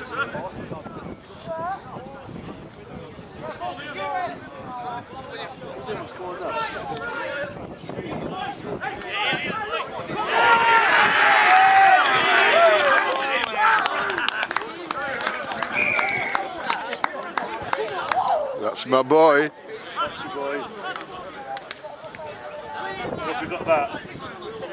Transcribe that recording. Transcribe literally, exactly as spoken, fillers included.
What's going on? That's my boy. That's your boy. Hope you got that.